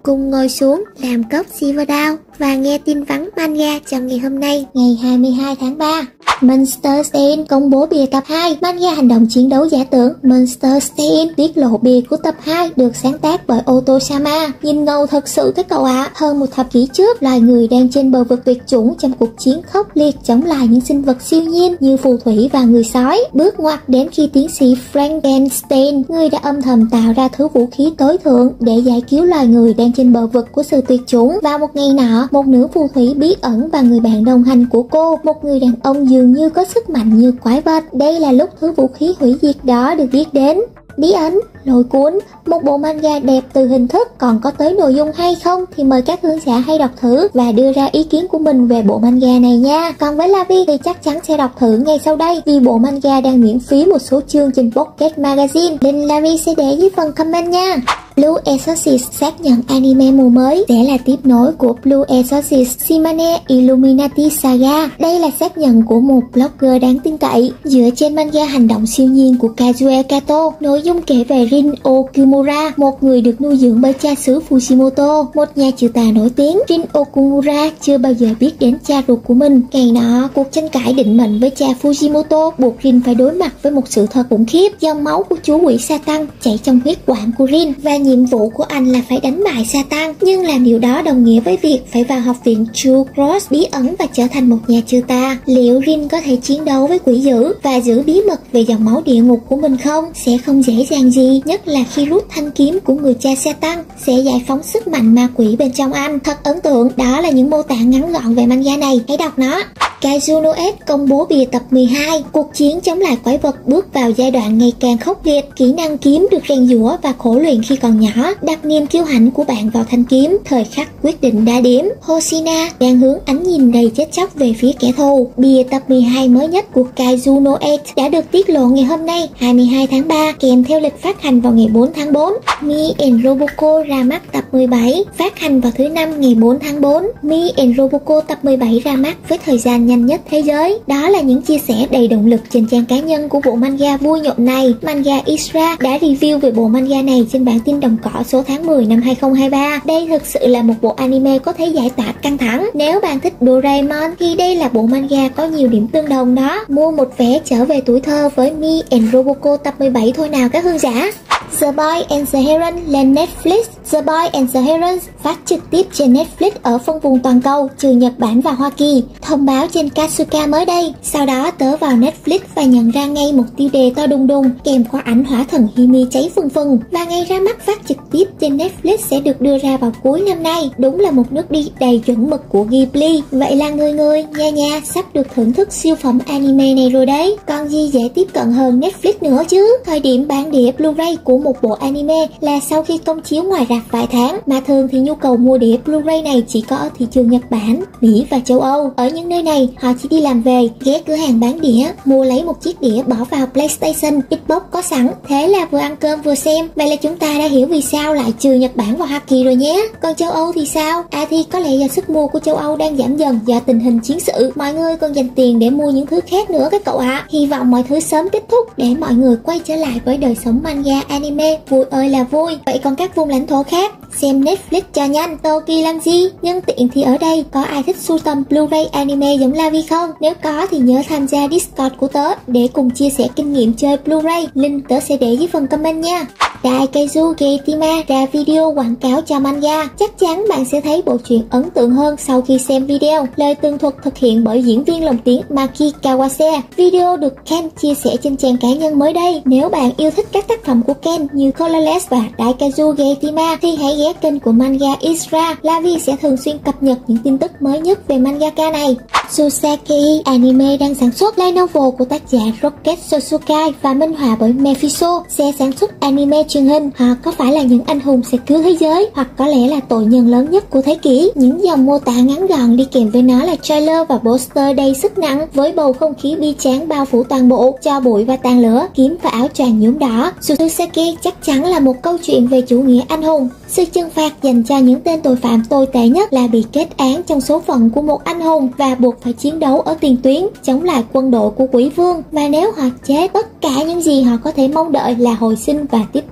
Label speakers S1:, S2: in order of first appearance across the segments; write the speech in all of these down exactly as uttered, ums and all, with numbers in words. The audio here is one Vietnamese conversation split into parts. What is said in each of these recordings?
S1: cùng ngồi xuống làm cốc Silver Dawn và nghe tin vắn manga trong ngày hôm nay, ngày hai mươi hai tháng ba. Monster Stay-in công bố bìa tập hai. Manga hành động chiến đấu giả tưởng Monster Stay-in tiết lộ bìa của tập hai được sáng tác bởi Otosama. Nhìn ngầu thật sự các cậu ạ. À. Hơn một thập kỷ trước, loài người đang trên bờ vực tuyệt chủng trong cuộc chiến khốc liệt chống lại những sinh vật siêu nhiên như phù thủy và người sói. Bước ngoặt đến khi tiến sĩ Frankenstein, người đã âm thầm tạo ra thứ vũ khí tối thượng để giải cứu loài người đang trên bờ vực của sự tuyệt chủng. Vào một ngày nọ, một nữ phù thủy bí ẩn và người bạn đồng hành của cô, một người đàn ông dường như có sức mạnh như quái vật. Đây là lúc thứ vũ khí hủy diệt đó được biết đến. Bí ẩn, lôi cuốn, một bộ manga đẹp từ hình thức, còn có tới nội dung hay không thì mời các khán giả hãy đọc thử và đưa ra ý kiến của mình về bộ manga này nha. Còn với La Vi thì chắc chắn sẽ đọc thử ngay sau đây vì bộ manga đang miễn phí một số chương trên Pocket Magazine. Link La Vi sẽ để dưới phần comment nha. Blue Exorcist xác nhận anime mùa mới sẽ là tiếp nối của Blue Exorcist Shimane Illuminati Saga. Đây là xác nhận của một blogger đáng tin cậy dựa trên manga hành động siêu nhiên của Kazuo Kato. Nội dung kể về Rin Okumura, một người được nuôi dưỡng bởi cha xứ Fujimoto, một nhà trừ tà nổi tiếng. Rin Okumura chưa bao giờ biết đến cha ruột của mình. Ngày nọ, cuộc tranh cãi định mệnh với cha Fujimoto buộc Rin phải đối mặt với một sự thật khủng khiếp. Dòng máu của chú quỷ Satan chảy trong huyết quản của Rin và nhiệm vụ của anh là phải đánh bại Satan, nhưng làm điều đó đồng nghĩa với việc phải vào học viện True Cross bí ẩn và trở thành một nhà trừ tà. Liệu Rin có thể chiến đấu với quỷ dữ và giữ bí mật về dòng máu địa ngục của mình không? Sẽ không dễ dàng gì, nhất là khi rút thanh kiếm của người cha Satan sẽ giải phóng sức mạnh ma quỷ bên trong anh. Thật ấn tượng, đó là những mô tả ngắn gọn về manga này, hãy đọc nó. Kaiju no Ed công bố bìa tập mười hai. Cuộc chiến chống lại quái vật bước vào giai đoạn ngày càng khốc liệt. Kỹ năng kiếm được rèn giũa và khổ luyện khi còn nhỏ. Đặt niềm kiêu hãnh của bạn vào thanh kiếm. Thời khắc quyết định đa điểm. Hoshina đang hướng ánh nhìn đầy chết chóc về phía kẻ thù. Bìa tập mười hai mới nhất của Kaiju no Ed đã được tiết lộ ngày hôm nay, hai mươi hai tháng ba, kèm theo lịch phát hành vào ngày bốn tháng tư. Me and Roboco ra mắt tập mười bảy, phát hành vào thứ năm ngày bốn tháng tư. Me and Roboco tập mười bảy ra mắt với thời gian nhanh nhất thế giới. Đó là những chia sẻ đầy động lực trên trang cá nhân của bộ manga vui nhộn này. Manga Isra đã review về bộ manga này trên bản tin đồng cỏ số tháng mười năm hai không hai ba. Đây thực sự là một bộ anime có thể giải tỏa căng thẳng. Nếu bạn thích Doraemon thì đây là bộ manga có nhiều điểm tương đồng đó. Mua một vé trở về tuổi thơ với Me and Roboco tập mười bảy thôi nào các hương giả. The Boy and the Heron lên Netflix. The Boy and the Heron phát trực tiếp trên Netflix ở phân vùng toàn cầu, trừ Nhật Bản và Hoa Kỳ. Thông báo trên Katsuka mới đây. Sau đó tớ vào Netflix và nhận ra ngay một tiêu đề to đùng đùng kèm qua ảnh hỏa thần Himi cháy phừng phừng. Và ngay ra mắt phát trực tiếp trên Netflix sẽ được đưa ra vào cuối năm nay. Đúng là một nước đi đầy chuẩn mực của Ghibli. Vậy là người người, nha nha, sắp được thưởng thức siêu phẩm anime này rồi đấy. Còn gì dễ tiếp cận hơn Netflix nữa chứ. Thời điểm bản đĩa Blu-ray của một bộ anime là sau khi công chiếu ngoài rạp vài tháng, mà thường thì nhu cầu mua đĩa Blu-ray này chỉ có ở thị trường Nhật Bản, Mỹ và châu Âu. Ở những nơi này, họ chỉ đi làm về, ghé cửa hàng bán đĩa, mua lấy một chiếc đĩa bỏ vào PlayStation, Xbox có sẵn, thế là vừa ăn cơm vừa xem. Vậy là chúng ta đã hiểu vì sao lại trừ Nhật Bản và Hoa Kỳ rồi nhé. Còn châu Âu thì sao? À thì có lẽ do sức mua của châu Âu đang giảm dần do tình hình chiến sự, mọi người còn dành tiền để mua những thứ khác nữa các cậu ạ. À. Hy vọng mọi thứ sớm kết thúc để mọi người quay trở lại với đời sống manga anime vui ơi là vui. Vậy còn các vùng lãnh thổ khác, xem Netflix cho nhanh, Toki làm gì? Nhân tiện thì ở đây có ai thích sưu tầm Blu-ray anime giống La Vi không? Nếu có thì nhớ tham gia Discord của tớ để cùng chia sẻ kinh nghiệm chơi Blu-ray. Link tớ sẽ để dưới phần comment nha. Daikaiju Geitima ra video quảng cáo cho manga. Chắc chắn bạn sẽ thấy bộ truyện ấn tượng hơn sau khi xem video. Lời tường thuật thực hiện bởi diễn viên lồng tiếng Maki Kawase. Video được Ken chia sẻ trên trang cá nhân mới đây. Nếu bạn yêu thích các tác phẩm của Ken như Colorless và Daikaiju Geitima thì hãy ghé kênh của Manga Isra. La Vi sẽ thường xuyên cập nhật những tin tức mới nhất về mangaka này. Susakei Anime đang sản xuất light novel của tác giả Rocket Sosukai và minh họa bởi Mephisto sẽ sản xuất anime truyền hình. Họ có phải là những anh hùng sẽ cứu thế giới, hoặc có lẽ là tội nhân lớn nhất của thế kỷ? Những dòng mô tả ngắn gọn đi kèm với nó là trailer và poster đầy sức nặng với bầu không khí bi tráng bao phủ toàn bộ, cho bụi và tàn lửa, kiếm và áo choàng nhuốm đỏ. Susakei chắc chắn là một câu chuyện về chủ nghĩa anh hùng. Sự trừng phạt dành cho những tên tội phạm tồi tệ nhất là bị kết án trong số phận của một anh hùng và buộc phải chiến đấu ở tiền tuyến chống lại quân đội của quỷ vương. Và nếu họ chết, tất cả những gì họ có thể mong đợi là hồi sinh và tiếp tục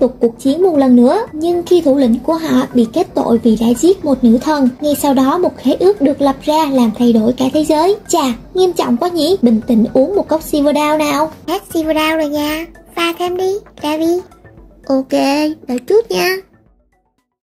S1: tục cuộc chiến một lần nữa. Nhưng khi thủ lĩnh của họ bị kết tội vì đã giết một nữ thần, ngay sau đó một khế ước được lập ra làm thay đổi cả thế giới. Chà, nghiêm trọng quá nhỉ. Bình tĩnh uống một cốc Silverdown nào.
S2: Hết Silverdown rồi nha, pha thêm đi, Davi.
S1: Ok, đợi chút nha.